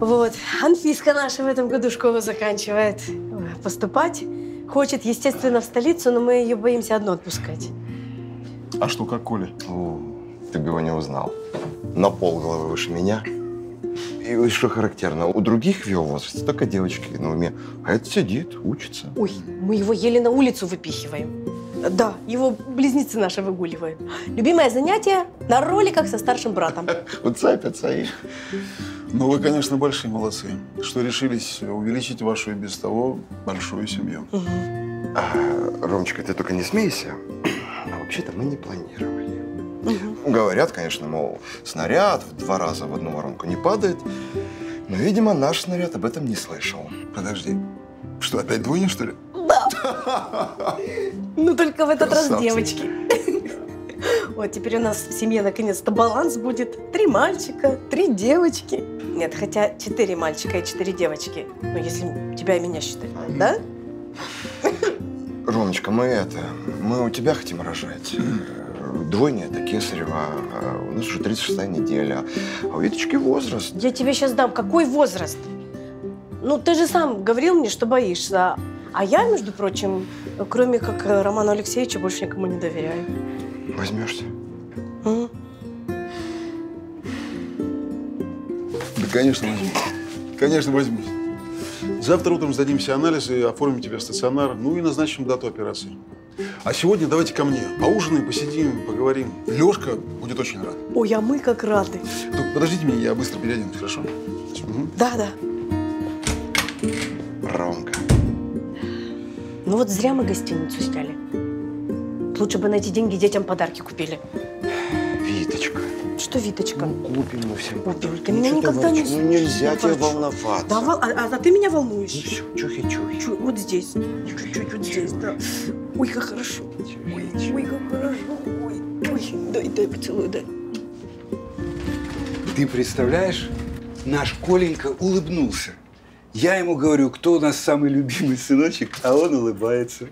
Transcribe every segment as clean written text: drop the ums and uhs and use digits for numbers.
Вот. Анфиска наша в этом году школу заканчивает. Поступать хочет, естественно, в столицу, но мы ее боимся одну отпускать. А что, как Коля? О, ты бы его не узнал. На полголовы выше меня. И что характерно, у других в его возрасте только девочки на уме, а этот сидит, учится. Ой, мы его еле на улицу выпихиваем. Да, его близнецы наши выгуливают. Любимое занятие – на роликах со старшим братом. Уцепятся их. Ну, вы, конечно, большие молодцы, что решились увеличить вашу и без того большую семью. Ромочка, ты только не смейся. А вообще-то мы не планировали. Говорят, конечно, мол, снаряд в 2 раза в одну воронку не падает. Но, видимо, наш снаряд об этом не слышал. Подожди, что, опять двойня, что ли? Да. Ну, только в этот раз Красавцы. девочки. Вот, теперь у нас в семье наконец-то баланс будет. 3 мальчика, 3 девочки. Нет, хотя 4 мальчика и 4 девочки. Ну, если тебя и меня считать, да? Ромочка, мы у тебя хотим рожать. Двойня – это кесарево, у нас уже 36-я неделя, а у Виточки возраст. Я тебе сейчас дам. Какой возраст? Ну, ты же сам говорил мне, что боишься. А я, между прочим, кроме как Роману Алексеевичу, больше никому не доверяю. Возьмешься? М? Да, конечно, возьмусь. Конечно, возьмусь. Завтра утром сдадим все анализы, оформим тебе стационар, ну и назначим дату операции. А сегодня давайте ко мне. Поужинаем, посидим, поговорим. Лёшка будет очень рад. Ой, а мы как рады. Только подождите меня, я быстро переоденусь, хорошо? Да, да. Ромка. Ну вот зря мы гостиницу сняли. Лучше бы на эти деньги детям подарки купили. Виточка. Что, Виточка? Ну, купим мы всем подарки. Ты меня Ну, что никогда не ворчишь? Ну, нельзя не тебе ворчу. волноваться. Да, а ты меня волнуешь. Ну, все, чухи-чухи. Вот здесь. Чуть-чуть вот здесь, да. Ой, как хорошо. Ой, как хорошо. Ой, дай поцелуй, дай. Ты представляешь, наш Коленька улыбнулся. Я ему говорю, кто у нас самый любимый сыночек, а он улыбается.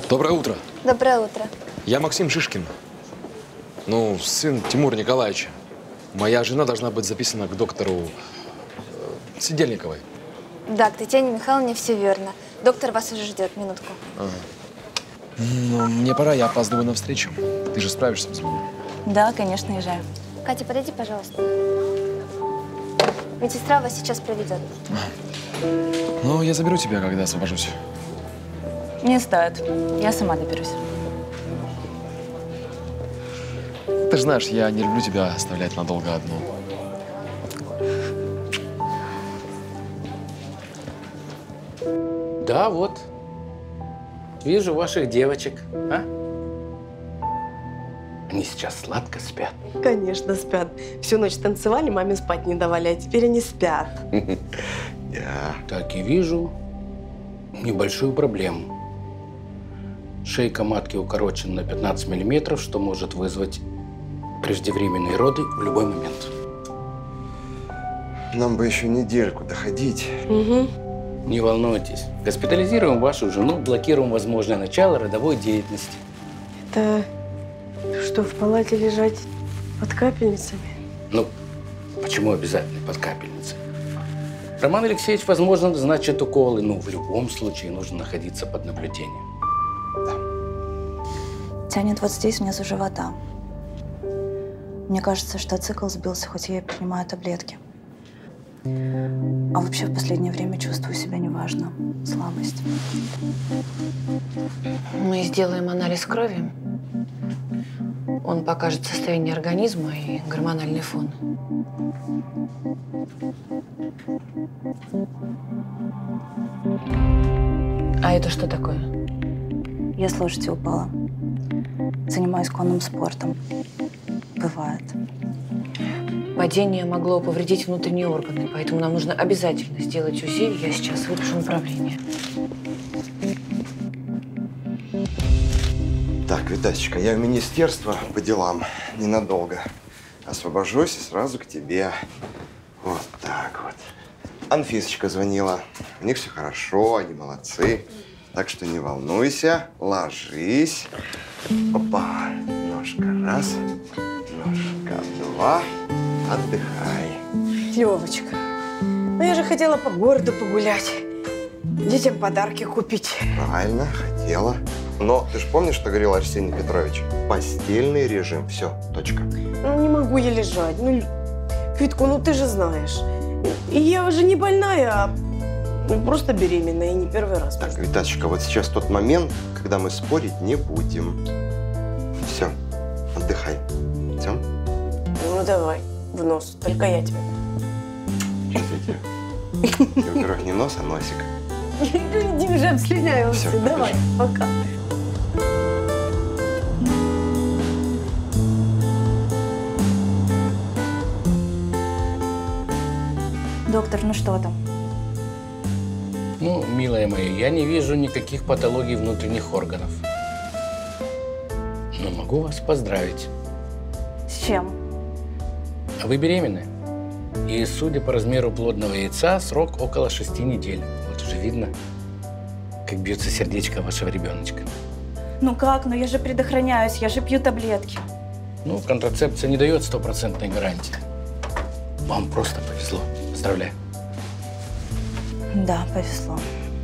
Доброе утро. Доброе утро. Я Максим Шишкин. Ну, сын Тимура Николаевича. Моя жена должна быть записана к доктору Сидельниковой. Да, к Татьяне Михайловне все верно. Доктор вас уже ждет. Минутку. Ага. Ну, мне пора, я опаздываю на встречу. Ты же справишься без меня? Да, конечно, езжаю. Катя, подойди, пожалуйста. Медсестра вас сейчас проведет. Ну, я заберу тебя, когда освобожусь. Не стоит. Я сама доберусь. Ты же знаешь, я не люблю тебя оставлять надолго одну. Да, вот. Вижу ваших девочек. А? Они сейчас сладко спят. Конечно, спят. Всю ночь танцевали, маме спать не давали, а теперь они спят. Да. Так и вижу небольшую проблему. Шейка матки укорочена на 15 миллиметров, что может вызвать преждевременные роды в любой момент. Нам бы еще недельку доходить. Угу. Не волнуйтесь. Госпитализируем вашу жену, блокируем возможное начало родовой деятельности. Это что, в палате лежать под капельницами? Ну, почему обязательно под капельницей? Роман Алексеевич, возможно, назначит уколы, но в любом случае нужно находиться под наблюдением. Тянет вот здесь, внизу живота. Мне кажется, что цикл сбился, хоть я и принимаю таблетки. А вообще в последнее время чувствую себя неважно. Слабость. Мы сделаем анализ крови. Он покажет состояние организма и гормональный фон. А это что такое? Я с лошади упала. Занимаюсь конным спортом. Бывает. Падение могло повредить внутренние органы, поэтому нам нужно обязательно сделать УЗИ. Я сейчас выпишу направление. Так, Витасечка, я в министерство по делам ненадолго. Освобожусь и сразу к тебе. Вот так вот. Анфисочка звонила. У них все хорошо, они молодцы. Так что не волнуйся, ложись. Опа, ножка раз, ножка два. Отдыхай. Левочка, ну я же хотела по городу погулять, детям подарки купить. Правильно, хотела. Но ты же помнишь, что говорил Арсений Петрович? Постельный режим. Все, точка. Ну не могу я лежать. Ну, Витку, ну ты же знаешь. И я уже не больная, а просто беременная, и не первый раз. Так, Витасечка, вот сейчас тот момент, когда мы спорить не будем. Все, отдыхай. Все? Ну давай, в нос. Только я тебя. Сейчас я тебе. Во-первых, не нос, а носик. Иди уже обслюняемся. Всё, Давай, пока. Доктор, ну что там? Ну, милая моя, я не вижу никаких патологий внутренних органов. Но могу вас поздравить. С чем? А вы беременны. И, судя по размеру плодного яйца, срок около 6 недель. Вот уже видно, как бьется сердечко вашего ребеночка. Ну как? Ну я же предохраняюсь, я же пью таблетки. Ну, контрацепция не дает стопроцентной гарантии. Вам просто повезло. Поздравляю. Да, повезло.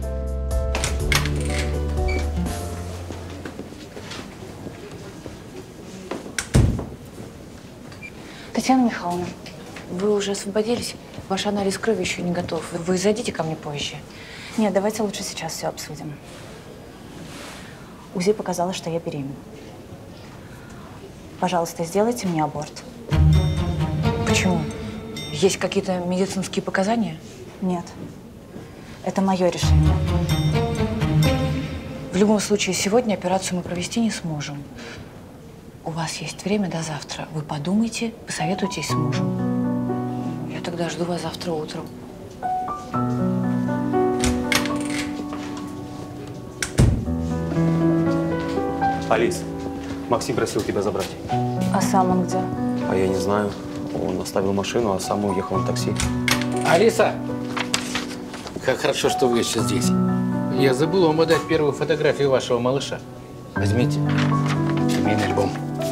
Татьяна Михайловна, вы уже освободились? Ваш анализ крови еще не готов. Вы зайдите ко мне позже. Нет, давайте лучше сейчас все обсудим. УЗИ показало, что я беременна. Пожалуйста, сделайте мне аборт. Почему? Есть какие-то медицинские показания? Нет. Это мое решение. В любом случае, сегодня операцию мы провести не сможем. У вас есть время до завтра. Вы подумайте, посоветуйтесь с мужем. Я тогда жду вас завтра утром. Алис, Максим просил тебя забрать. А сам он где? А я не знаю. Он оставил машину, а сам уехал на такси. Алиса! Как хорошо, что вы еще здесь. Я забыл вам отдать первую фотографию вашего малыша. Возьмите. Семейный альбом.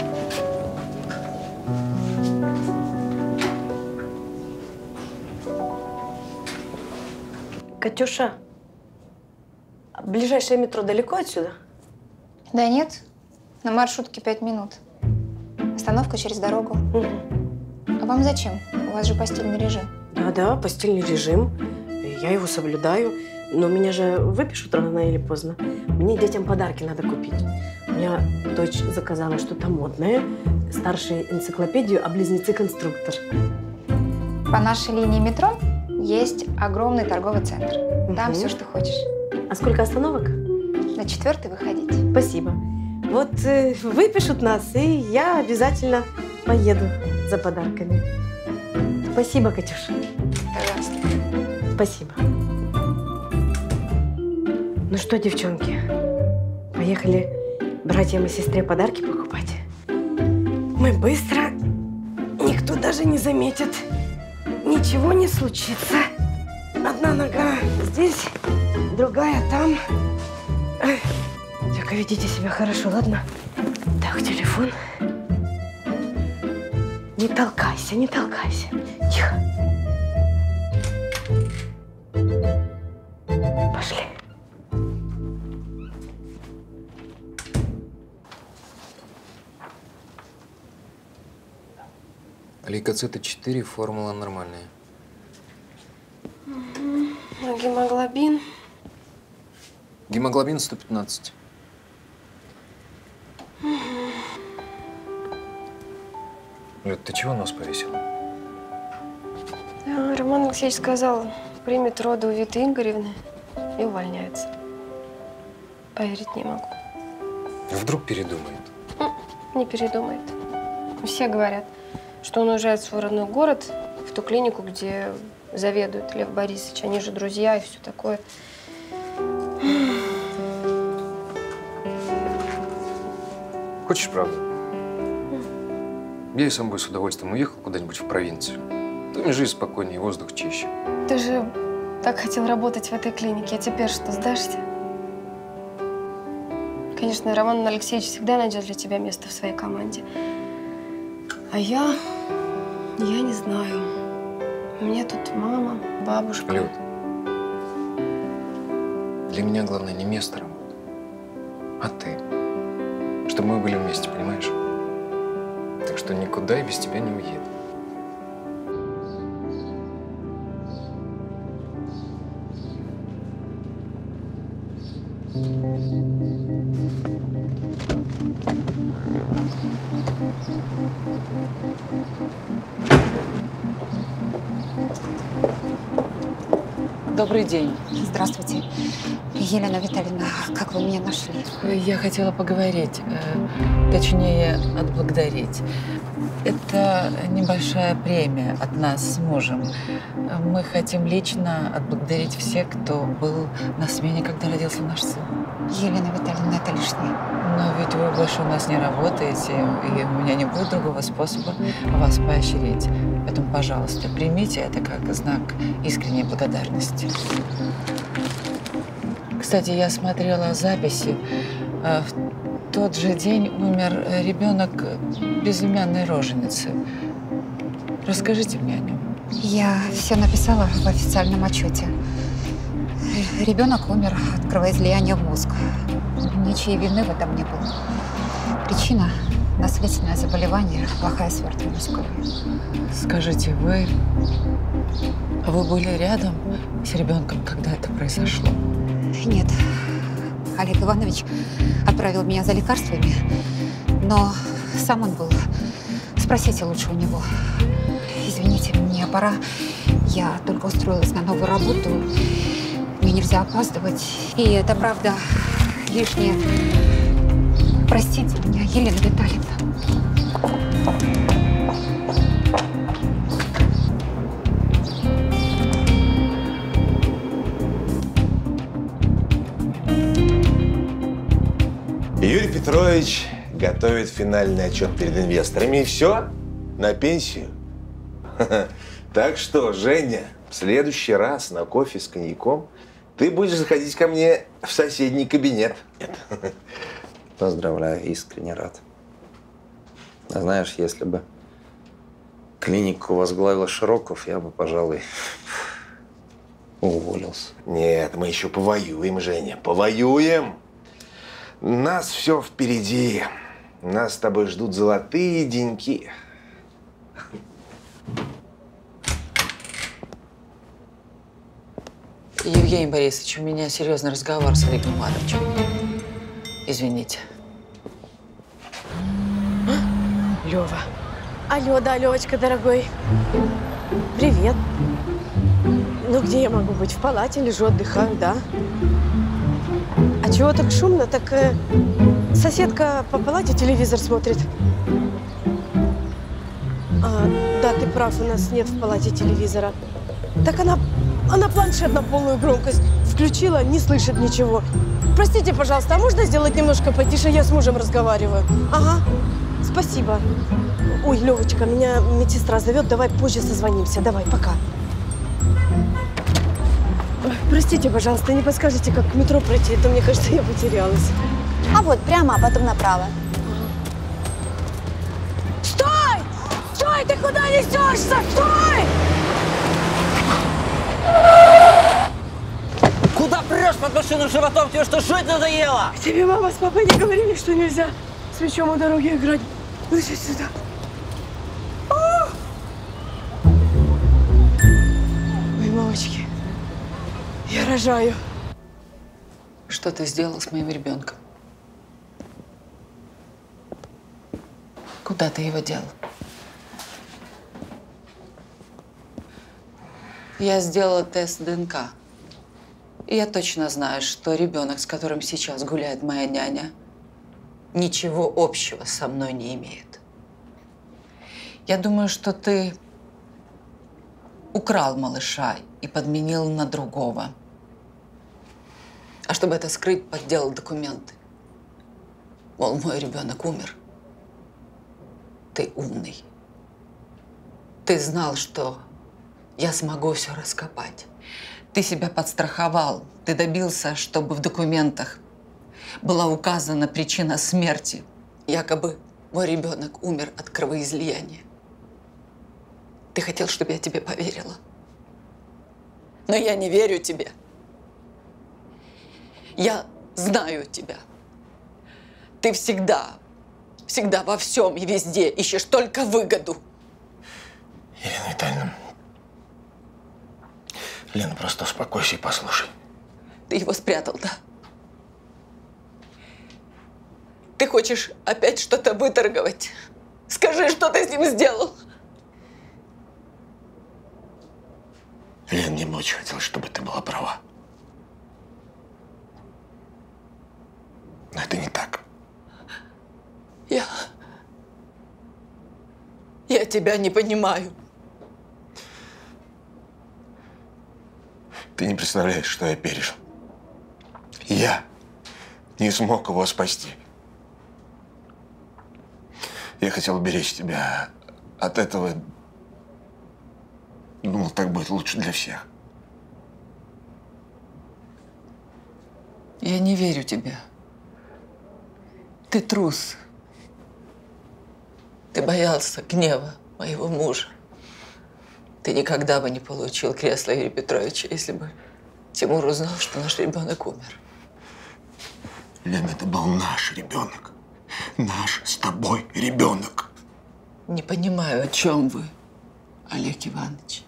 Катюша, ближайшее метро далеко отсюда? Да нет, на маршрутке 5 минут. Остановка через дорогу. А вам зачем? У вас же постельный режим. Да, постельный режим. Я его соблюдаю. Но меня же выпишут рано или поздно. Мне детям подарки надо купить. У меня дочь заказала что-то модное. Старшей энциклопедию, а близнецы-конструктор. По нашей линии метро есть огромный торговый центр. Там все, что хочешь. А сколько остановок? На 4-й выходите. Спасибо. Вот выпишут нас, и я обязательно поеду за подарками. Спасибо, Катюша. Пожалуйста. Спасибо. Ну что, девчонки, поехали братьям и сестре подарки покупать. Мы быстро, никто даже не заметит. Ничего не случится. Одна нога здесь, другая там. Только ведите себя хорошо, ладно? Так, телефон. Не толкайся, не толкайся. Тихо. Пошли. Лейкоциты 4, формула нормальная. А гемоглобин? Гемоглобин 115. Люд, ты чего нос повесила? Роман Алексеевич сказал, примет роды у Виты Игоревны и увольняется. Поверить не могу. Вдруг передумает? Не передумает. Все говорят, что он уезжает в свой родной город, в ту клинику, где заведует Лев Борисович. Они же друзья и все такое. Хочешь правду? Я и сам бы с удовольствием уехал куда-нибудь в провинцию. Там и жизнь спокойнее, воздух чище. Ты же так хотел работать в этой клинике, а теперь что, сдашься? Конечно, Роман Алексеевич всегда найдет для тебя место в своей команде. А я не знаю. У меня тут мама, бабушка. Люд, для меня главное не место работы, а ты. Чтобы мы были вместе, понимаешь? Так что никуда я без тебя не уеду. Добрый день. Здравствуйте. Елена Витальевна, как вы меня нашли? Я хотела поговорить, точнее, отблагодарить. Это небольшая премия от нас с мужем. Мы хотим лично отблагодарить всех, кто был на смене, когда родился наш сын. Елена Витальевна, это лишнее. Но ведь вы больше у нас не работаете, и у меня не будет другого способа вас поощрить. Поэтому, пожалуйста, примите это как знак искренней благодарности. Кстати, я смотрела записи. В тот же день умер ребенок безымянной роженицы. Расскажите мне о нем. Я все написала в официальном отчете. Ребенок умер от кровоизлияния в мозг. Ничьей вины в этом не было. Причина – наследственное заболевание, плохая свертывая мускулы. Скажите, вы были рядом с ребенком, когда это произошло? Нет. Олег Иванович отправил меня за лекарствами, но сам он был. Спросите лучше у него. Извините, мне пора. Я только устроилась на новую работу. Мне нельзя опаздывать. И это правда лишнее. Простите меня, Елена Витальевна. Юрий Петрович готовит финальный отчет перед инвесторами. И все, на пенсию. Так что, Женя, в следующий раз на кофе с коньяком ты будешь заходить ко мне в соседний кабинет. Поздравляю, искренне рад. А знаешь, если бы клинику возглавил Широков, я бы, пожалуй, уволился. Нет, мы еще повоюем, Женя, повоюем. Нас все впереди. Нас с тобой ждут золотые деньки. Евгений Борисович, у меня серьезный разговор с Олегом Ивановичем. Извините. Лёва. Алло, да, Лёвочка, дорогой. Привет. Ну, где я могу быть? В палате лежу, отдыхаю, да? А чего так шумно? Так соседка по палате телевизор смотрит. Да, ты прав, у нас нет в палате телевизора. Так она планшет на полную громкость включила, не слышит ничего. Простите, пожалуйста, а можно сделать немножко потише? Я с мужем разговариваю. Ага, спасибо. Ой, Левочка, меня медсестра зовет, давай позже созвонимся. Давай, пока. Ой, простите, пожалуйста, не подскажете, как к метро пройти? Это, мне кажется, я потерялась. А вот прямо, а потом направо. Стой! Стой! Ты куда несешься? Стой! Куда прешь под машину животом? Тебе что, жить надоело? Тебе мама с папой не говорили, что нельзя с мячом у дороги играть. Ну, иди сюда. Ой, мамочки, я рожаю. Что ты сделал с моим ребенком? Куда ты его дел? Я сделала тест ДНК. И я точно знаю, что ребенок, с которым сейчас гуляет моя няня, ничего общего со мной не имеет. Я думаю, что ты украл малыша и подменил на другого. А чтобы это скрыть, подделал документы. Мол, мой ребенок умер. Ты умный. Ты знал, что я смогу все раскопать. Ты себя подстраховал. Ты добился, чтобы в документах была указана причина смерти. Якобы мой ребенок умер от кровоизлияния. Ты хотел, чтобы я тебе поверила. Но я не верю тебе. Я знаю тебя. Ты всегда во всем и везде ищешь только выгоду. Елена Витальевна, Лена, просто успокойся и послушай. Ты его спрятал, да? Ты хочешь опять что-то выторговать? Скажи, что ты с ним сделал? Лен, мне бы очень хотелось, чтобы ты была права. Но это не так. Я тебя не понимаю. Ты не представляешь, что я пережил. Я не смог его спасти. Я хотел уберечь тебя от этого. Думал, так будет лучше для всех. Я не верю тебе. Ты трус. Ты боялся гнева моего мужа. Ты никогда бы не получил кресло Юрия Петровича, если бы Тимур узнал, что наш ребенок умер. Лена, это был наш ребенок. Наш с тобой ребенок. Не понимаю, о чем вы, Олег Иванович.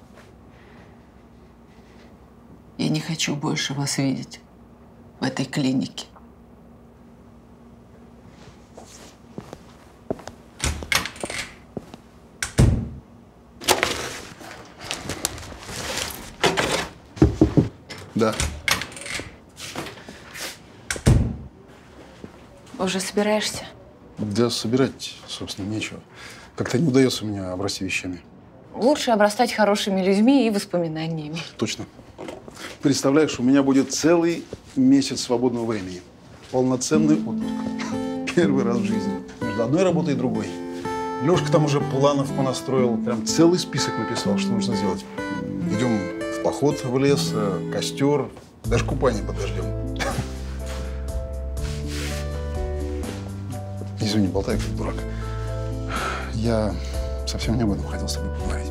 Я не хочу больше вас видеть в этой клинике. Да. Уже собираешься? Да, собирать, собственно, нечего. Как-то не удается у меня обрасти вещами. Лучше обрастать хорошими людьми и воспоминаниями. Точно. Представляешь, у меня будет целый месяц свободного времени. Полноценный отпуск. Первый раз в жизни. Между одной работой и другой. Лёшка там уже планов понастроил. Прям целый список написал, что нужно сделать. Идем в поход в лес, костер, Даже купание подождем. Извини, болтай как дурак. Я совсем не об этом хотел с тобой поговорить.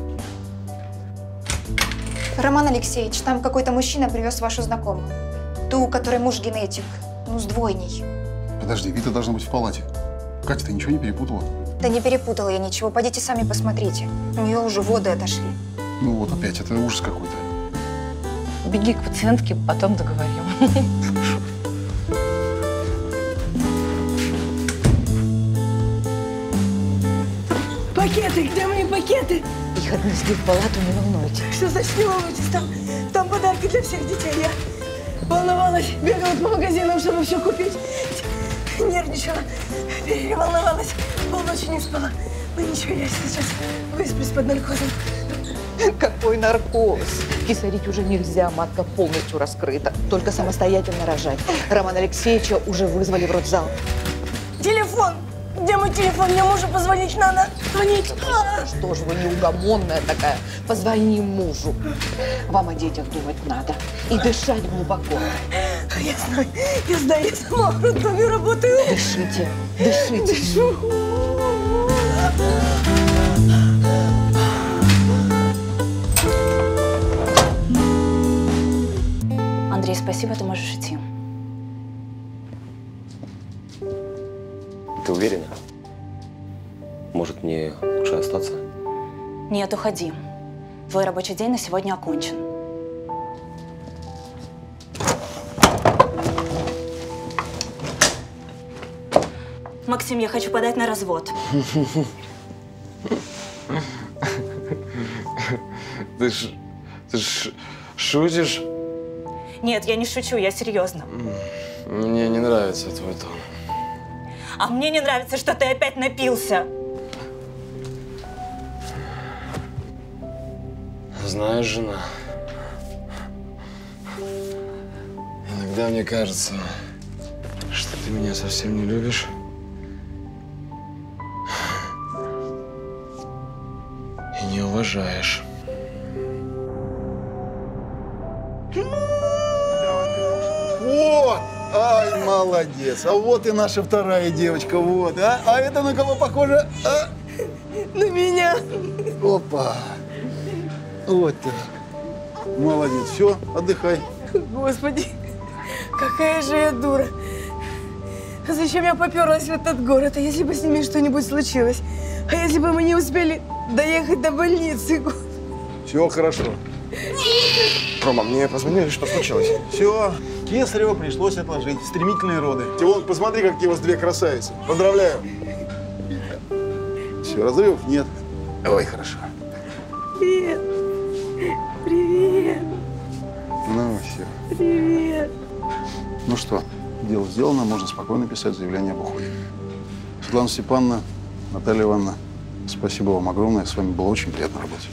Роман Алексеевич, там какой-то мужчина привез вашу знакомую. Ту, у которой муж генетик. Ну, с двойней. Подожди, Вита должна быть в палате. Катя, ты ничего не перепутала? Да не перепутала я ничего. Пойдите сами посмотрите. У нее уже воды отошли. Ну вот опять, это ужас какой-то. Беги к пациентке, потом договорим. Пакеты, где мои пакеты? Их отнесли в палату, не волнуйтесь. Что значит не волнуйтесь? Там подарки для всех детей. Я волновалась, бегала по магазинам, чтобы все купить. Нервничала, переволновалась, полночи не спала. Ну ничего, я сейчас высплюсь под наркозом. Какой наркоз? Кисарить уже нельзя, матка полностью раскрыта. Только самостоятельно рожать. Романа Алексеевича уже вызвали в родзал. Телефон! Где мой телефон? Мне мужу позвонить надо. Звонить. Что же вы неугомонная такая? Позвони мужу. Вам о детях думать надо. И дышать глубоко. Я знаю, я сама в роддоме работаю. Дышите, дышите. Дышу. Андрей, спасибо, ты можешь идти. Ты уверена? Может, мне лучше остаться? Нет, уходи. Твой рабочий день на сегодня окончен. Максим, я хочу подать на развод. Ты шутишь? Нет, я не шучу, я серьезно. Мне не нравится твой тон. А мне не нравится, что ты опять напился. Знаешь, жена, иногда мне кажется, что ты меня совсем не любишь. И не уважаешь. Вот! Ай, молодец! А вот и наша вторая девочка, вот, а? А это на кого похоже? А? На меня. Опа! Вот ты. Молодец. Все, отдыхай. Господи, какая же я дура. Зачем я поперлась в этот город? А если бы с ними что-нибудь случилось? А если бы мы не успели доехать до больницы? Все хорошо. Рома, мне позвонили, что случилось? Все, Кесарева пришлось отложить. Стремительные роды. Ты вон, посмотри, какие у вас две красавицы. Поздравляю. Все, разрывов нет. Ой, хорошо. Привет. Привет. Ну, все. Привет. Ну что, дело сделано, можно спокойно писать заявление об уходе. Светлана Степановна, Наталья Ивановна, спасибо вам огромное. С вами было очень приятно работать.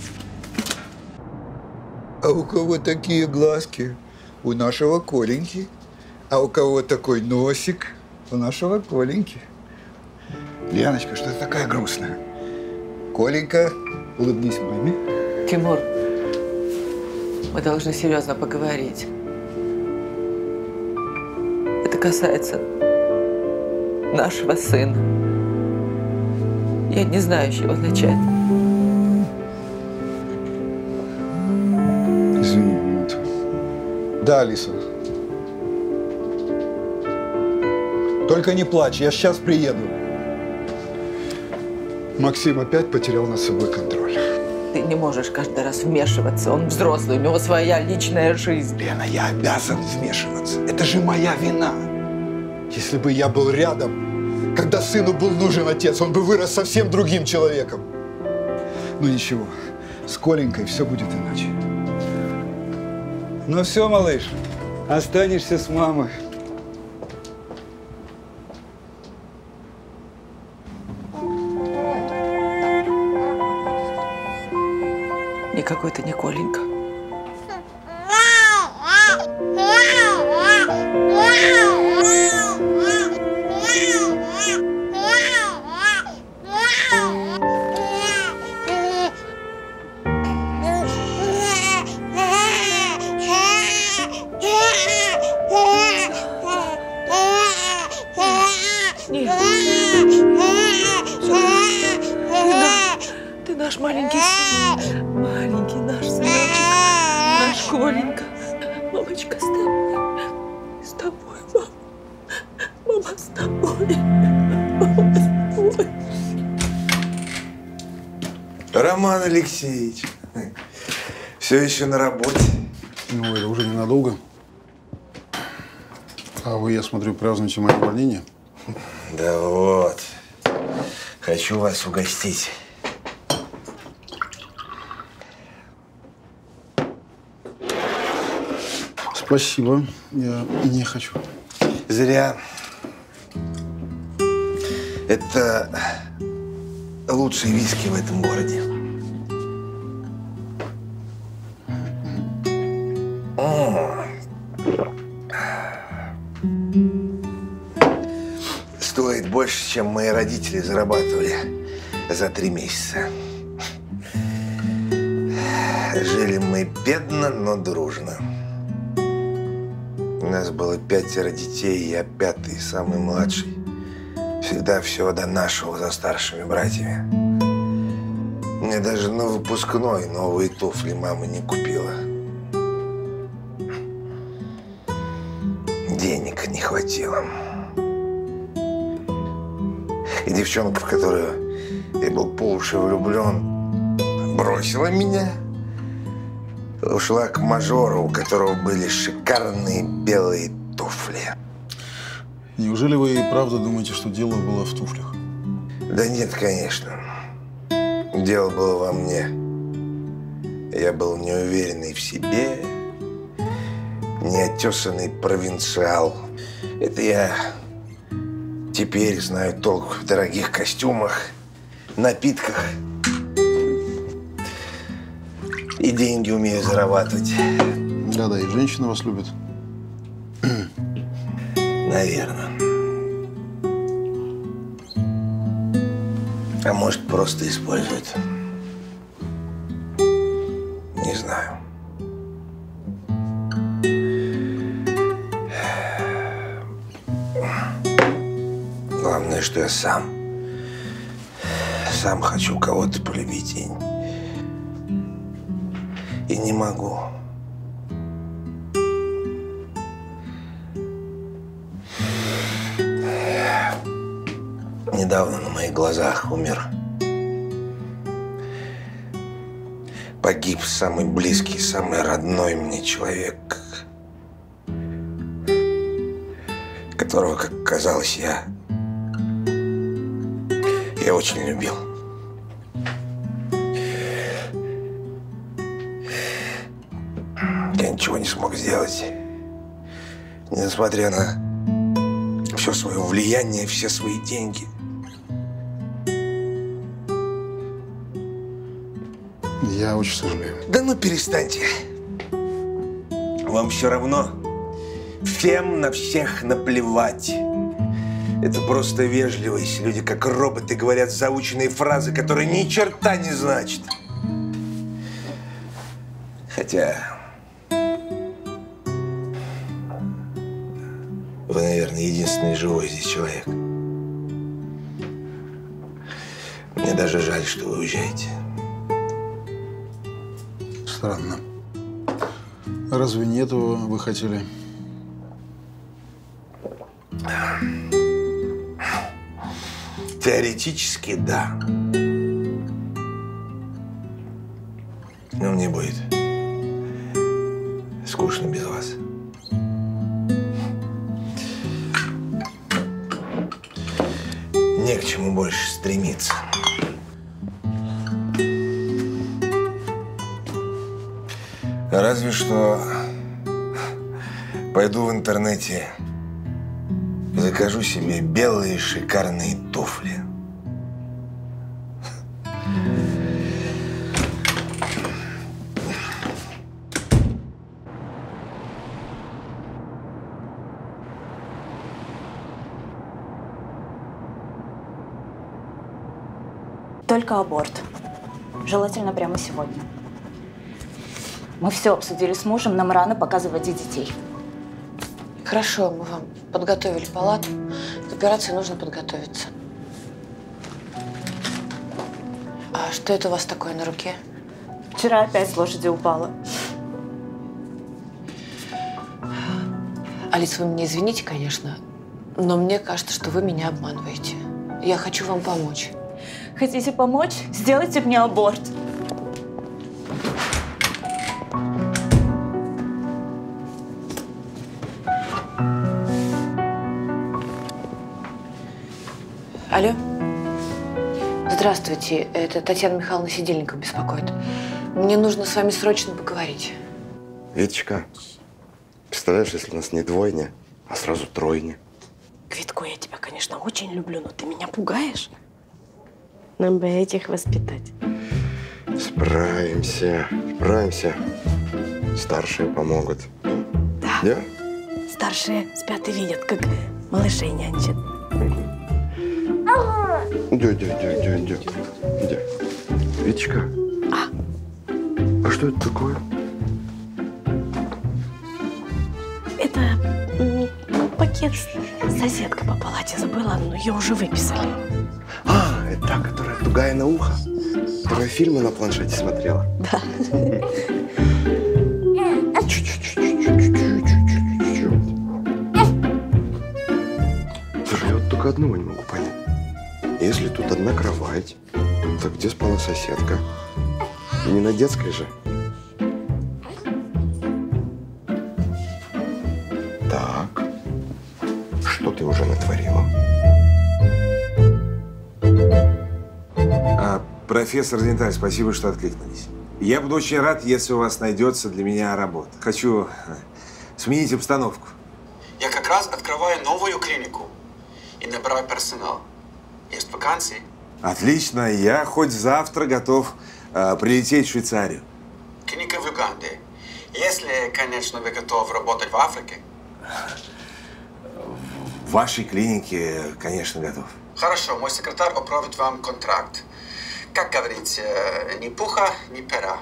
А у кого такие глазки? У нашего Коленьки. А у кого такой носик? У нашего Коленьки. Леночка, что ты такая грустная? Коленька, улыбнись маме. Тимур, мы должны серьезно поговорить. Это касается нашего сына. Я не знаю, с чего начать. Извини, минуту. Да, Алиса. Только не плачь, я сейчас приеду. Максим опять потерял над собой контроль. Ты не можешь каждый раз вмешиваться. Он взрослый, у него своя личная жизнь. Лена, я обязан вмешиваться. Это же моя вина. Если бы я был рядом, когда сыну был нужен отец, он бы вырос совсем другим человеком. Ну ничего, с Коленькой все будет иначе. Ну все, малыш, останешься с мамой. Никакой ты не Коленька. Yeah. маленький сын, маленький наш сыночек, наш Коленька. Мамочка с тобой, мама. Мама с тобой. Мама с тобой. Роман Алексеевич, все еще на работе? Ну, это уже ненадолго. А вы, я смотрю, празднуете мое увольнение? Да вот. Хочу вас угостить. Спасибо. Я не хочу. Зря. Это лучшие виски в этом городе. Стоит больше, чем мои родители зарабатывали за 3 месяца. Жили мы бедно, но дружно. У нас было 5 детей, я 5-й, самый младший. Всегда все донашивал за старшими братьями. Мне даже на выпускной новые туфли мама не купила. Денег не хватило. И девчонка, в которую я был по уши влюблен, бросила меня. Ушла к мажору, у которого были шикарные белые туфли. Неужели вы и правда думаете, что дело было в туфлях? Да нет, конечно. Дело было во мне. Я был неуверенный в себе, неотесанный провинциал. Это я теперь знаю толк в дорогих костюмах, напитках. И деньги умею зарабатывать. Да-да, и женщины вас любят. Наверное. А может, просто используют. Не знаю. Главное, что я сам хочу кого-то полюбить и не могу. Недавно на моих глазах умер. Погиб самый близкий, самый родной мне человек, которого, как казалось, я очень любил. Я ничего не смог сделать. Несмотря на все свое влияние, все свои деньги. Я очень сожалею. Да ну перестаньте. Вам все равно. Всем на всех наплевать. Это просто вежливость. Люди как роботы говорят заученные фразы, которые ни черта не значат. Хотя вы, наверное, единственный живой здесь человек. Мне даже жаль, что вы уезжаете. Странно. Разве не этого вы хотели? Теоретически, да. Но мне будет скучно без вас. Не к чему больше стремиться. Разве что пойду в интернете, закажу себе белые шикарные туфли. Только аборт. Желательно прямо сегодня. Мы все обсудили с мужем, нам рано показывать детей. Хорошо, мы вам подготовили палату. К операции нужно подготовиться. А А что это у вас такое на руке? Вчера опять с лошади упала. Алис, вы меня извините, конечно, но мне кажется, что вы меня обманываете. Я хочу вам помочь. Хотите помочь? Сделайте мне аборт. Алло? Здравствуйте, это Татьяна Михайловна Сидельникова беспокоит. Мне нужно с вами срочно поговорить. Витечка, представляешь, если у нас не двойня, а сразу тройня. Квитко, я тебя, конечно, очень люблю, но ты меня пугаешь. Нам бы этих воспитать. Справимся, справимся. Старшие помогут. Да? Старшие спят и видят, как малышей нянчат. Дядя. Витечка. А что это такое? Это пакет. Соседка по палате забыла, но ее уже выписали. А, это та, которая тугая на ухо? Которая фильмы на планшете смотрела? Да. Слушай, я вот только одного не могу понять. Если тут одна кровать, то где спала соседка? И не на детской же. Так, что ты уже натворила? Профессор Денталь, спасибо, что откликнулись. Я буду очень рад, если у вас найдется для меня работа. Хочу сменить обстановку. Я как раз открываю новую клинику и набираю персонал. Есть вакансии? Отлично. Я хоть завтра готов прилететь в Швейцарию. Клиника в Уганде. Если, конечно, вы готовы работать в Африке. В вашей клинике, конечно, готов. Хорошо, мой секретарь отправит вам контракт. Как говорится, ни пуха, ни пера.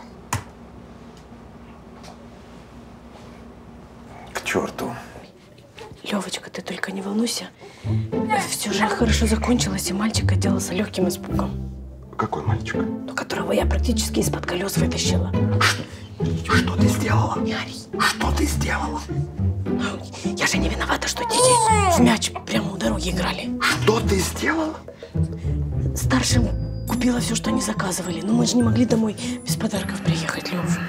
К черту. Левочка, ты только не волнуйся. Все же хорошо закончилось, и мальчик отделался легким испугом. Какой мальчик? Ну, которого я практически из-под колес вытащила. Что ты сделала? Не ори. Что ты сделала? Я же не виновата, что дети в мяч прямо у дороги играли. Что ты сделала? Старшим купила все, что они заказывали. Но мы же не могли домой без подарков приехать, Лев.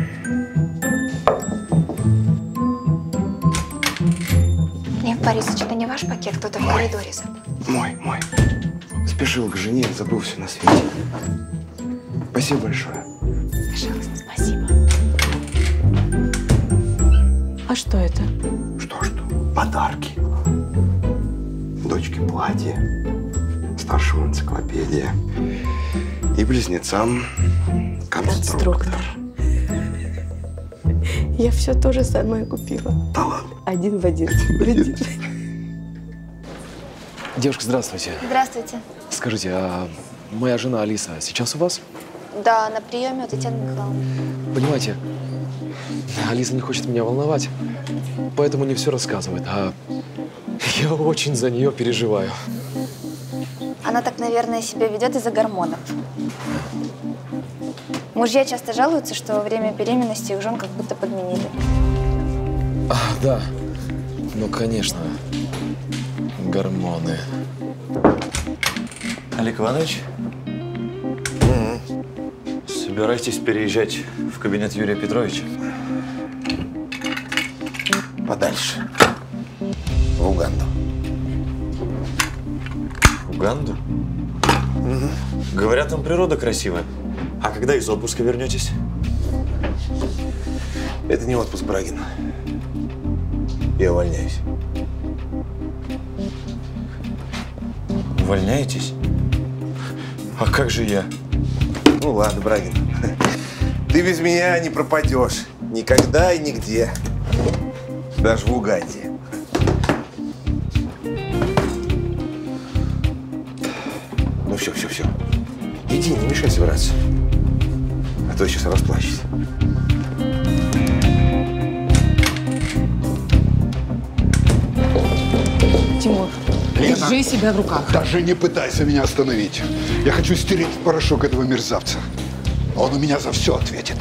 Лев Борисович, это не ваш пакет, кто-то в коридоре забыл. Мой. Спешил к жене, забыл все на свете. Спасибо большое. Пожалуйста, спасибо. А что это? Что? Подарки. Дочке платье, старшему энциклопедия и близнецам конструктор. Я все то же самое купила. Да ладно? Один в один. Девушка, здравствуйте. Здравствуйте. Скажите, а моя жена Алиса сейчас у вас? Да, на приеме у Татьяны Михайловны. Понимаете, Алиса не хочет меня волновать, поэтому не все рассказывает, а я очень за нее переживаю. Она так, наверное, себя ведет из-за гормонов. Мужья часто жалуются, что во время беременности их жен как будто подменили. Да, ну, конечно, гормоны. Олег Иванович, собираетесь переезжать в кабинет Юрия Петровича? Подальше. В Уганду. В Уганду? Говорят, там природа красивая. А когда из отпуска вернетесь? Это не отпуск, Брагин. Я увольняюсь. Увольняетесь? А как же я? Ну ладно, Брагин. Ты без меня не пропадешь. Никогда и нигде. Даже в Уганде. Ну все. Иди, не мешай собираться. А то я сейчас расплачусь. Тимур, Держи себя в руках. Даже не пытайся меня остановить. Я хочу стереть в порошок этого мерзавца. Он у меня за все ответит.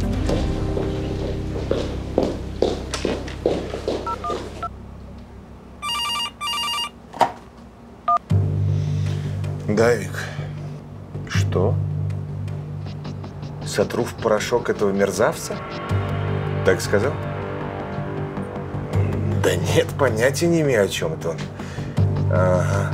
Давик, что? Сотру в порошок этого мерзавца? Так сказал? Да нет, понятия не имею, о чем это он. Ага.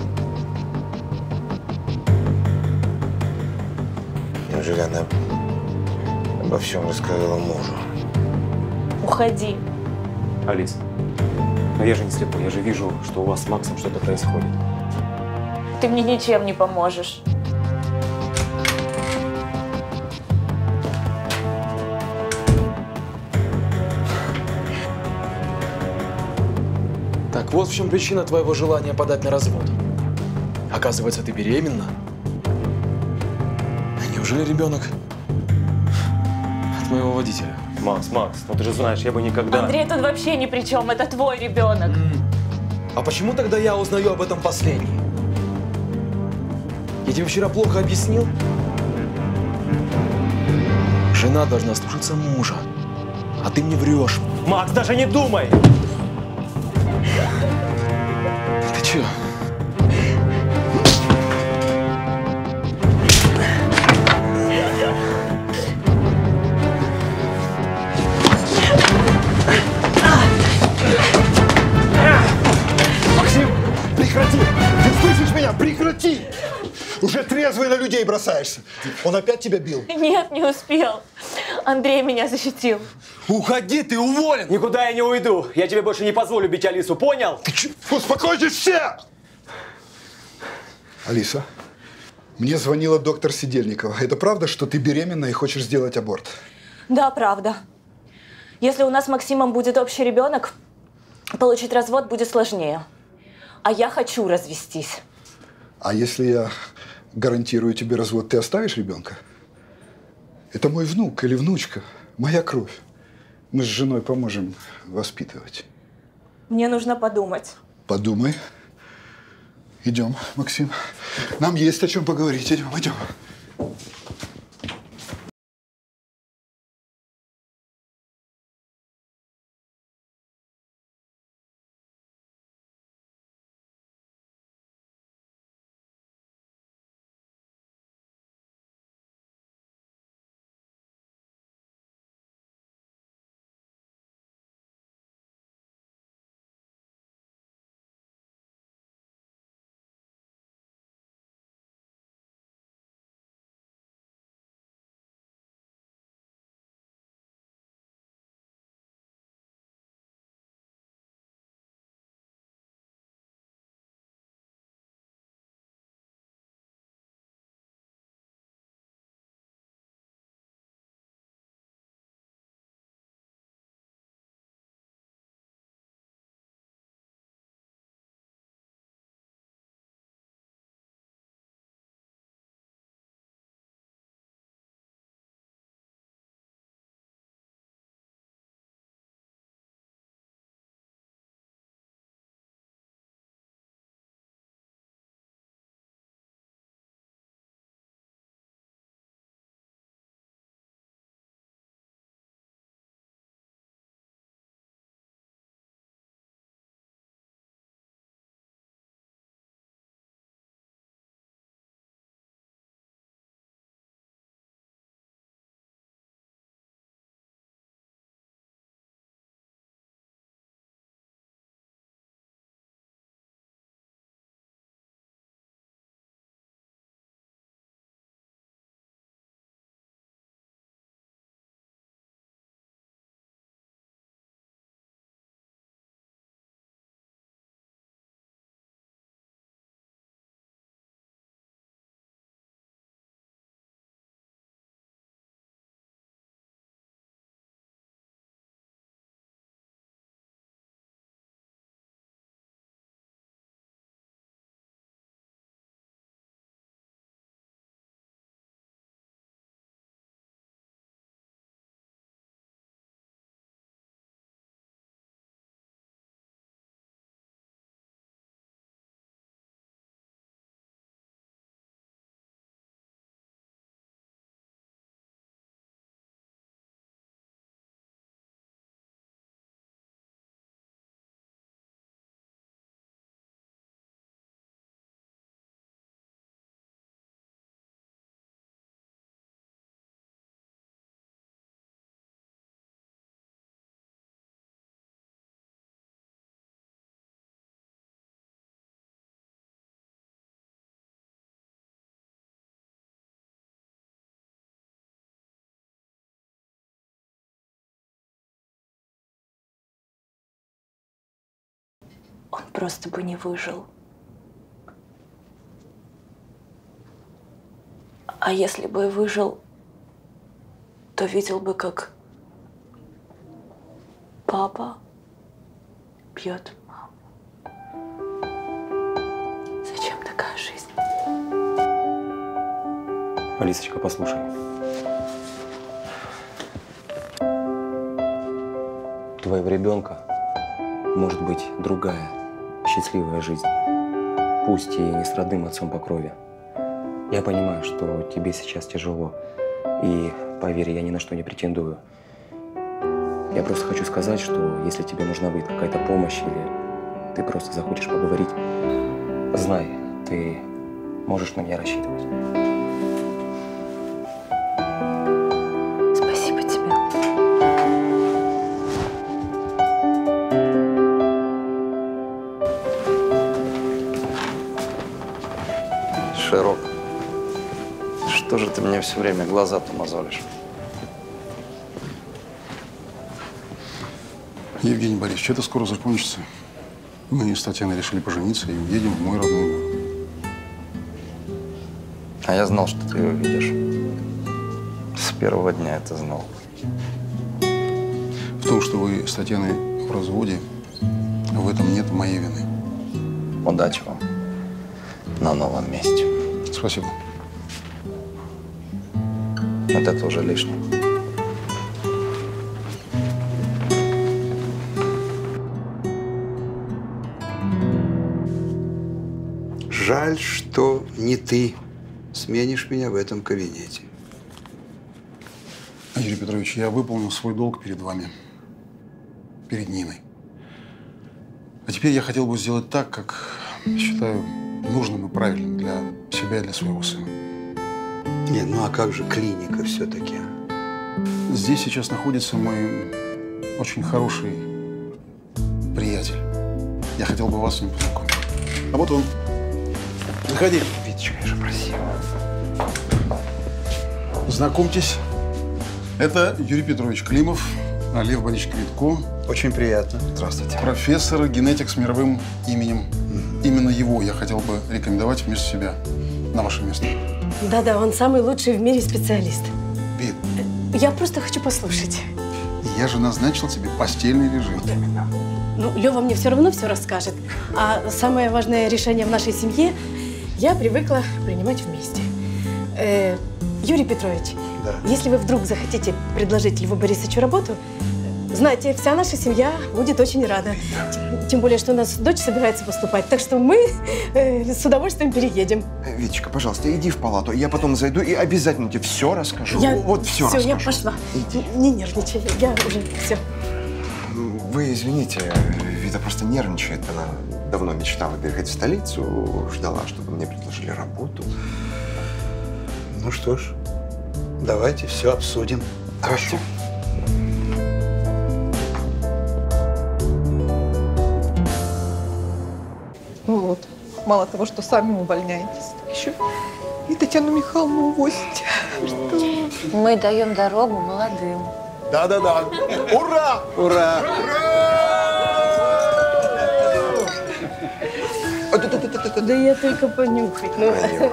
Неужели она обо всем рассказала мужу? Уходи. Алис, но я же не слепой, я же вижу, что у вас с Максом что-то происходит. Ты мне ничем не поможешь. Так вот в чем причина твоего желания подать на развод. Оказывается, ты беременна? А неужели ребенок от моего водителя? Макс, ну ты же знаешь, я бы никогда… Андрей тут вообще ни при чем, это твой ребенок. А почему тогда я узнаю об этом последний? Я тебе вчера плохо объяснил? Жена должна слушаться мужа, а ты мне врешь. Макс, даже не думай! Ты чё? Максим, прекрати! Ты слышишь меня? Прекрати! Уже трезвый на людей бросаешься. Он опять тебя бил? Нет, не успел. Андрей меня защитил. Уходи, ты уволен! Никуда я не уйду. Я тебе больше не позволю бить Алису, понял? Ты чё? Успокойтесь все! Алиса, мне звонила доктор Сидельникова. Это правда, что ты беременна и хочешь сделать аборт? Да, правда. Если у нас с Максимом будет общий ребенок, получить развод будет сложнее. А я хочу развестись. А если я гарантирую тебе развод, ты оставишь ребенка? Это мой внук или внучка, моя кровь. Мы с женой поможем воспитывать. Мне нужно подумать. Подумай. Идем, Максим. Нам есть о чем поговорить. Идем, идем. он просто бы не выжил. А если бы и выжил, то видел бы, как папа бьет маму. Зачем такая жизнь? Алисочка, послушай. У твоего ребенка может быть другая, счастливая жизнь. Пусть и не с родным отцом по крови. Я понимаю, что тебе сейчас тяжело. И, поверь, я ни на что не претендую. Я просто хочу сказать, что если тебе нужна будет какая-то помощь или ты просто захочешь поговорить, знай, ты можешь на меня рассчитывать. Спасибо тебе. Широк. Что же ты мне все время глаза-то мозолишь? Евгений Борисович, это скоро закончится. Мы с Татьяной решили пожениться и уедем в мой родной город. А я знал, что ты его видишь. С первого дня это знал. В том, что вы с Татьяной в разводе, в этом нет моей вины. Удачи вам на новом месте. Спасибо. Вот это уже лишнее. Жаль, что не ты сменишь меня в этом кабинете. Юрий Петрович, я выполнил свой долг перед вами, перед Ниной. А теперь я хотел бы сделать так, как считаю нужным и правильным для себя и для своего сына. Нет, ну а как же клиника все-таки? Здесь сейчас находится мой очень хороший приятель. Я хотел бы вас с ним познакомить. А вот он. Заходи. Витечка, я же просил. Знакомьтесь. Это Юрий Петрович Климов, Лев Борисович Квитко. Очень приятно. Здравствуйте. Профессор, генетик с мировым именем. Именно его я хотел бы рекомендовать вместо себя на ваше место. Да-да, он самый лучший в мире специалист. Вит. Я просто хочу послушать. Я же назначил тебе постельный режим. Ну, Лёва мне все равно все расскажет. А самое важное решение в нашей семье я привыкла принимать вместе. Юрий Петрович, да. Если вы вдруг захотите предложить Льву Борисовичу работу, знаете, вся наша семья будет очень рада. Тем более, что у нас дочь собирается поступать, так что мы с удовольствием переедем. Витечка, пожалуйста, иди в палату. Я потом зайду и обязательно тебе все расскажу. Вот все расскажу. Все, я пошла. Не нервничай, я уже все. Вы извините, Вита просто нервничает. Она давно мечтала переехать в столицу, ждала, чтобы мне предложили работу. Ну что ж, давайте все обсудим. Хорошо. Вот. Мало того, что сами увольняетесь, так еще и Татьяну Михайловну увозите. Что? Мы даем дорогу молодым. Да-да-да. Ура! Ура! Да я только понюхать. Ну.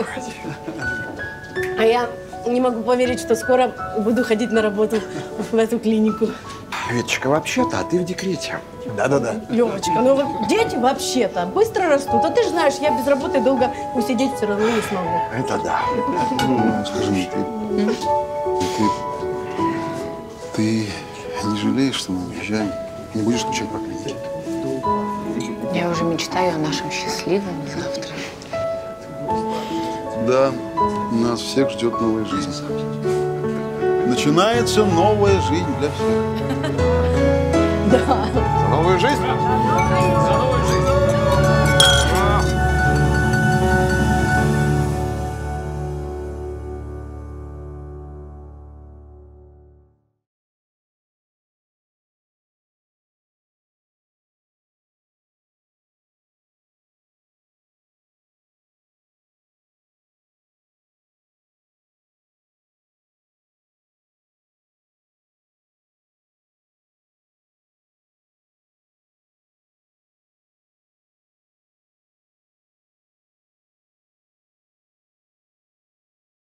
А я не могу поверить, что скоро буду ходить на работу в эту клинику. Виточка, вообще-то, а ты в декрете. Да-да-да. Левочка, ну вот дети вообще-то быстро растут. А ты же знаешь, я без работы долго усидеть все равно не смогу. Это да. Ну, скажи мне, ты не жалеешь, что мы уезжаем? Не будешь скучать по клинике? Я уже мечтаю о нашем счастливом завтра. Да, нас всех ждет новая жизнь. Начинается новая жизнь для всех. Да. За новую жизнь? За новую жизнь.